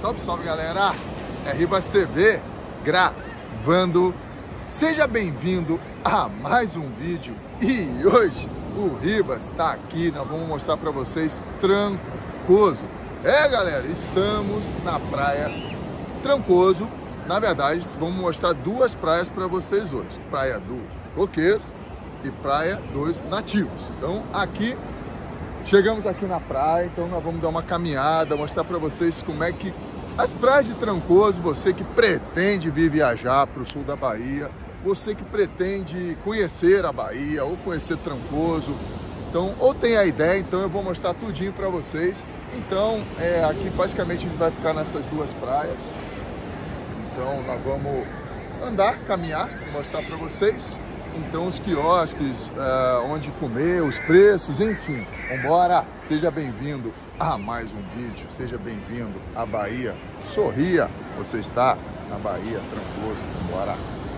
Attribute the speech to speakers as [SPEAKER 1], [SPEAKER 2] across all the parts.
[SPEAKER 1] Salve, salve, galera! É Ribas TV gravando. Seja bem-vindo a mais um vídeo. E hoje o Ribas está aqui, nós vamos mostrar para vocês Trancoso. Galera, estamos na praia Trancoso. Na verdade, vamos mostrar duas praias para vocês hoje. Praia dos Coqueiros e Praia dos Nativos. Então, aqui, chegamos aqui na praia, então nós vamos dar uma caminhada, mostrar para vocês como é que as praias de Trancoso, você que pretende vir viajar para o sul da Bahia, você que pretende conhecer a Bahia ou conhecer Trancoso, então, ou tem a ideia, então eu vou mostrar tudinho para vocês. Então, aqui basicamente a gente vai ficar nessas duas praias. Então, nós vamos andar, caminhar, mostrar para vocês. Então, os quiosques, onde comer, os preços, enfim. Vambora! Seja bem-vindo a mais um vídeo, seja bem-vindo à Bahia. Sorria, você está na Bahia Trancoso. Vambora!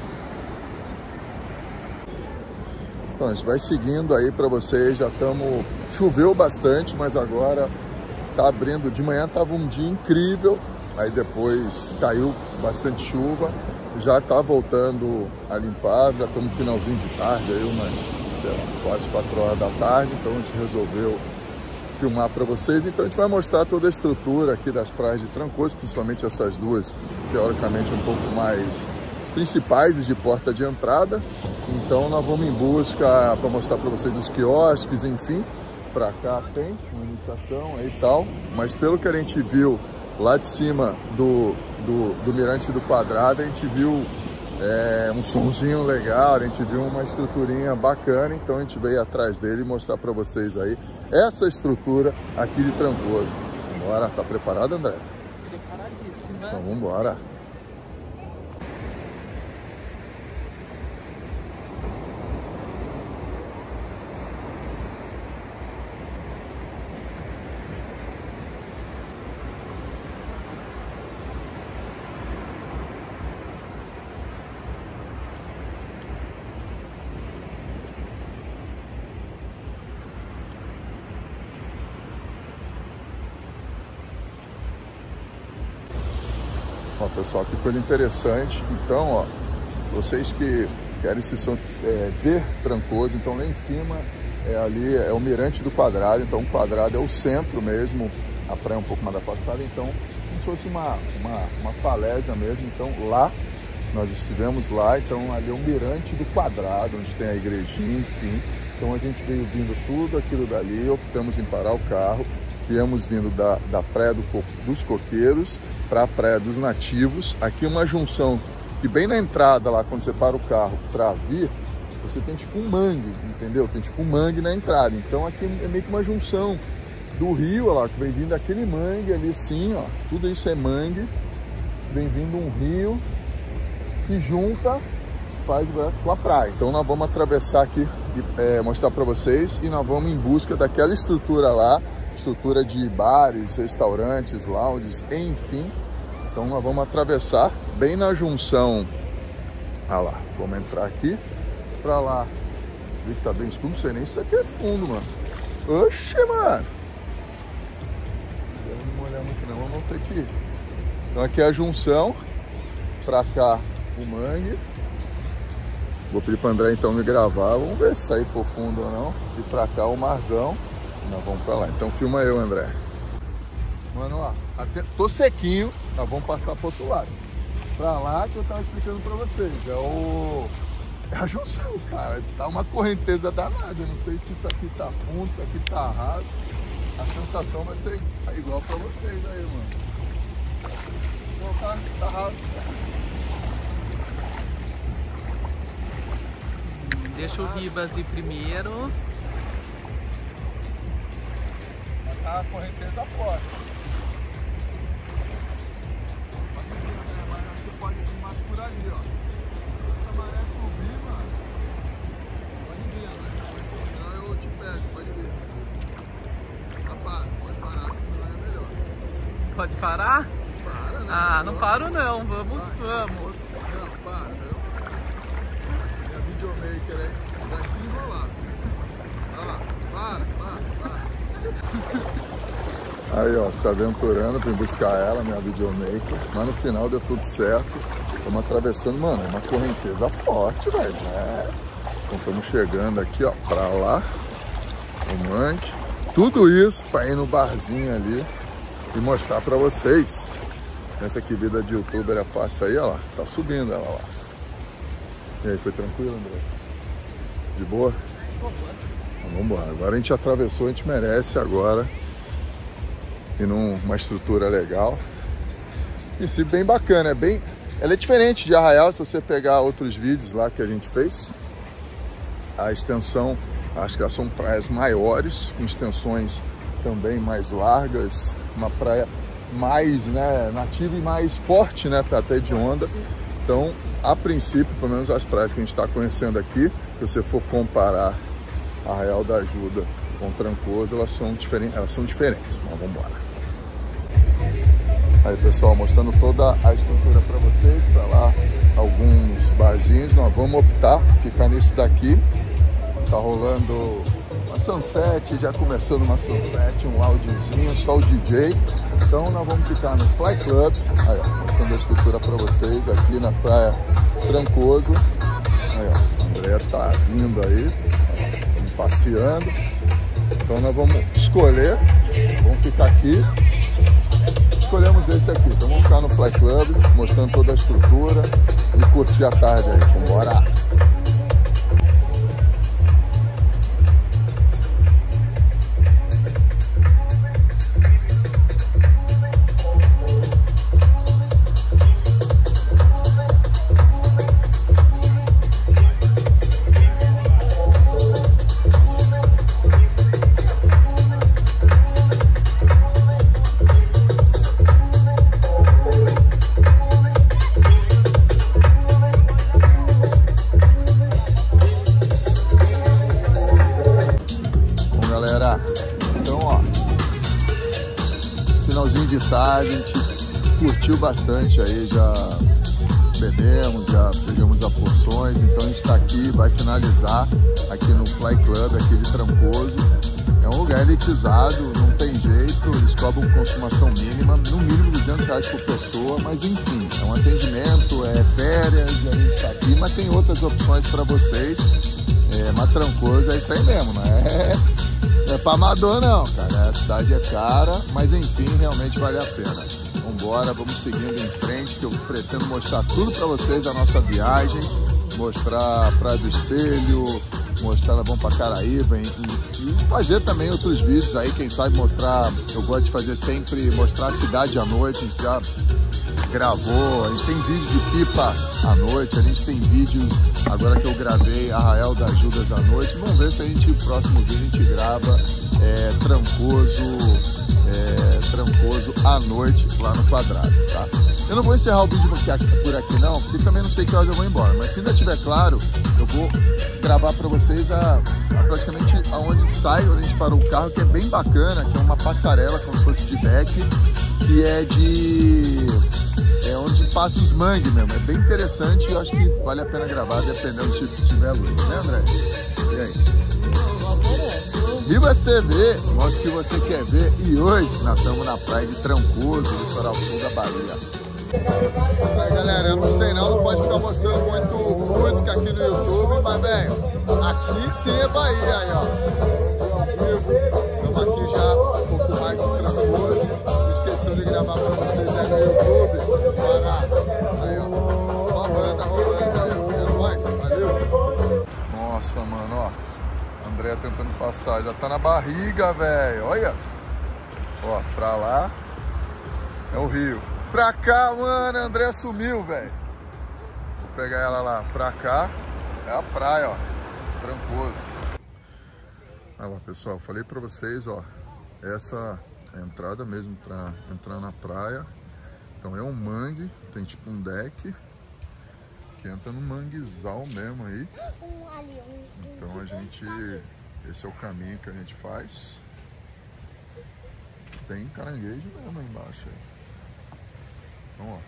[SPEAKER 1] Então, a gente vai seguindo aí para vocês, já estamos... Choveu bastante, mas agora tá abrindo. De manhã tava um dia incrível, aí depois caiu bastante chuva. Já tá voltando a limpar, já estamos no finalzinho de tarde, aí umas quase 4 horas da tarde, então a gente resolveu filmar para vocês. Então a gente vai mostrar toda a estrutura aqui das praias de Trancoso, principalmente essas duas, teoricamente um pouco mais principais e de porta de entrada. Então nós vamos em busca para mostrar para vocês os quiosques, enfim. Para cá tem uma iniciação aí e tal, mas pelo que a gente viu lá de cima do Mirante do Quadrado, a gente viu um sonzinho legal, a gente viu uma estruturinha bacana, então a gente veio atrás dele e mostrar para vocês aí essa estrutura aqui de Trancoso. Bora, tá preparado, André?
[SPEAKER 2] Preparadíssima.
[SPEAKER 1] Então vamos embora. Ó, pessoal, que coisa interessante. Então, ó, vocês que querem ver Trancoso, então lá em cima ali é o Mirante do Quadrado. Então o quadrado é o centro mesmo, a praia é um pouco mais afastada, então como se fosse uma falésia mesmo. Então lá, nós estivemos lá, então ali é o Mirante do Quadrado, onde tem a igrejinha, enfim. Então a gente veio vindo tudo aquilo dali, optamos em parar o carro. Viemos vindo da Praia dos Coqueiros para a Praia dos Nativos. Aqui uma junção que bem na entrada lá, quando você para o carro para vir, você tem tipo um mangue, entendeu? Tem tipo um mangue na entrada. Então aqui é meio que uma junção do rio, ó lá, que vem vindo aquele mangue ali assim, ó. Tudo isso é mangue. Vem vindo um rio que junta, faz com a praia. Então nós vamos atravessar aqui e mostrar para vocês, e nós vamos em busca daquela estrutura lá, estrutura de bares, restaurantes, lounges, enfim. Então nós vamos atravessar bem na junção. Ah lá, vamos entrar aqui pra lá. Você vê que tá bem escuro, não sei nem se isso aqui é fundo, mano. Oxe, mano. Não vou olhar muito não, vamos ter que ir. Então aqui é a junção, pra cá o mangue. Vou pedir pro André então me gravar, vamos ver se sair for fundo ou não. E pra cá o marzão. Nós vamos pra lá, então filma eu, André. Mano, ó, tô sequinho, nós vamos passar pro outro lado. Pra lá que eu tava explicando pra vocês, é a junção, cara. Tá uma correnteza danada, eu não sei se isso aqui tá fundo, se aqui tá raso. A sensação vai ser igual pra vocês aí, mano. Então tá raso.
[SPEAKER 2] Deixa o Ribas ir primeiro.
[SPEAKER 1] A correnteza forte. Mas você pode vir mais por ali, ó. Se a maré subir, mano, pode vir, né? Senão eu te pego, pode vir. Pode parar, senão é melhor.
[SPEAKER 2] Pode parar?
[SPEAKER 1] Para, né?
[SPEAKER 2] Ah, não paro não, vamos.
[SPEAKER 1] Não, para, meu. Minha videomaker aí vai se enrolar. Olha lá, para. Aí, ó, se aventurando, vim buscar ela, minha videomaker. Mas no final deu tudo certo. Estamos atravessando, mano, uma correnteza forte, velho. Então estamos chegando aqui, ó, pra lá. O mangue. Tudo isso para ir no barzinho ali e mostrar pra vocês. Pensa que vida de youtuber é fácil aí, ó lá. Tá subindo ela lá. E aí, foi tranquilo, André? De boa? Então, vamos embora. Agora a gente atravessou, a gente merece agora ir numa estrutura legal. E sim, bem bacana, ela é diferente de Arraial, se você pegar outros vídeos lá que a gente fez. A extensão, acho que elas são praias maiores, com extensões também mais largas, uma praia mais, né, nativa e mais forte, né, para ter de onda. Então, a princípio, pelo menos as praias que a gente está conhecendo aqui, se você for comparar Arraial da Ajuda com Trancoso, elas são diferentes, mas vamos embora. Aí, pessoal, mostrando toda a estrutura para vocês, para lá alguns barzinhos. Nós vamos optar ficar nesse daqui. Tá rolando uma sunset, já começando uma sunset, um loungezinho, só o DJ. Então nós vamos ficar no Fly Club. Aí, ó, mostrando a estrutura para vocês aqui na praia Trancoso. Aí, ó, o André tá vindo aí, estamos passeando. Então nós vamos escolher, vamos ficar aqui. Escolhemos esse aqui, então vamos ficar no Fly Club, mostrando toda a estrutura e curtir a tarde aí. Vambora! Então, ó, finalzinho de tarde, a gente curtiu bastante aí, já bebemos, já pegamos as porções, então a gente tá aqui, vai finalizar aqui no Fly Club, aqui de Trancoso. É um lugar elitizado, não tem jeito, eles cobram consumação mínima, no mínimo R$200 por pessoa, mas enfim, é um atendimento, é férias, a gente tá aqui, mas tem outras opções para vocês. Mas Trancoso é isso aí mesmo, né? Não é pra amador não, cara, a cidade é cara, mas enfim, realmente vale a pena. Vambora, vamos seguindo em frente, que eu pretendo mostrar tudo pra vocês da nossa viagem, mostrar a Praia do Espelho, mostrar nós vamos pra Caraíba e fazer também outros vídeos aí, quem sabe mostrar, eu gosto de fazer sempre, mostrar a cidade à noite, a gente já gravou, a gente tem vídeos de pipa à noite, a gente tem vídeos agora que eu gravei Arraial da Ajuda à noite. Vamos ver se a gente, no próximo vídeo, a gente grava Trancoso à noite lá no quadrado, tá? Eu não vou encerrar o vídeo por aqui não, porque também não sei que horas eu vou embora, mas se ainda estiver claro, eu vou gravar para vocês praticamente aonde sai, onde a gente parou o carro, que é bem bacana, que é uma passarela como se fosse de deck, que é onde passa os mangues mesmo, é bem interessante e eu acho que vale a pena gravar dependendo se tiver luz, né, André? E aí? Ribas TV, mostra o que você quer ver e hoje nós estamos na praia de Trancoso, litoral sul da Bahia. Aí, galera, eu não sei não pode ficar mostrando muito música aqui no YouTube, mas velho, aqui sim é Bahia aí, ó. Estamos aqui já um pouco mais de Trancoso, esqueceu de gravar pra vocês aí no YouTube. Bora. Aí, ó, só a banda rolando aí, é nóis, valeu. Nossa, mano, ó. André tentando passar, já tá na barriga, velho. Olha. Ó, pra lá é o rio. Pra cá, mano, André sumiu, velho. Vou pegar ela lá. Pra cá é a praia, ó. Trancoso. Olha lá, pessoal, eu falei pra vocês, ó. Essa é a entrada mesmo pra entrar na praia. Então é um mangue, tem tipo um deck que entra no manguezal mesmo aí. Então a gente, esse é o caminho que a gente faz. Tem caranguejo mesmo aí embaixo. Então, ó.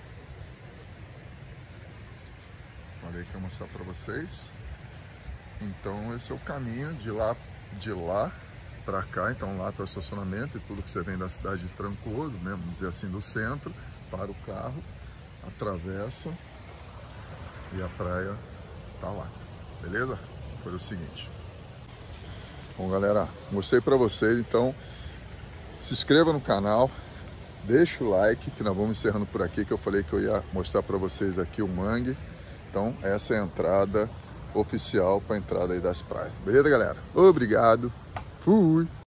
[SPEAKER 1] Falei que eu ia mostrar pra vocês. Então esse é o caminho de lá para cá, então lá está o estacionamento e tudo que você vem da cidade de Trancoso, né, vamos dizer assim, do centro, para o carro, atravessa e a praia tá lá, beleza? Foi o seguinte. Bom, galera, mostrei para vocês, então se inscreva no canal, deixa o like, que nós vamos encerrando por aqui, que eu falei que eu ia mostrar para vocês aqui o mangue. Então essa é a entrada oficial para a entrada aí das praias, beleza, galera? Obrigado, fui!